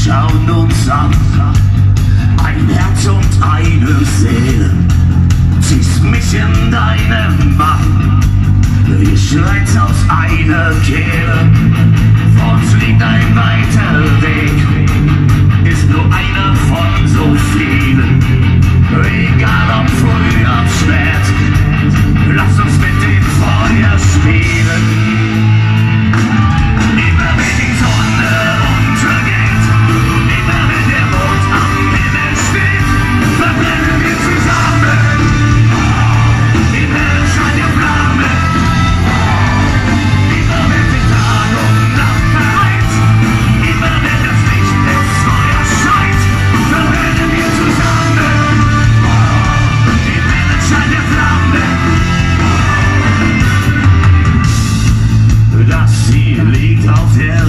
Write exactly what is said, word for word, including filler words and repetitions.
schauen uns an. Ein Herz und eine Seele, ziehst mich in deine Mann. Wir schreit's aus einer Kehle, vor uns liegt ein weiter Weg, ist nur einer von so vielen. Egal ob früh, ob spät, lass uns mit dem Feuer spielen. Immer wenn die Sonne untergeht, immer wenn der Mond am Himmel steht, verbrennen wir zusammen im hellen Schein der Flamme. Immer wenn sich Tag und Nacht vereint, immer wenn das Licht des Feuers scheint, verbrennen wir zusammen im hellen Schein der Flamme. Das Ziel liegt auf der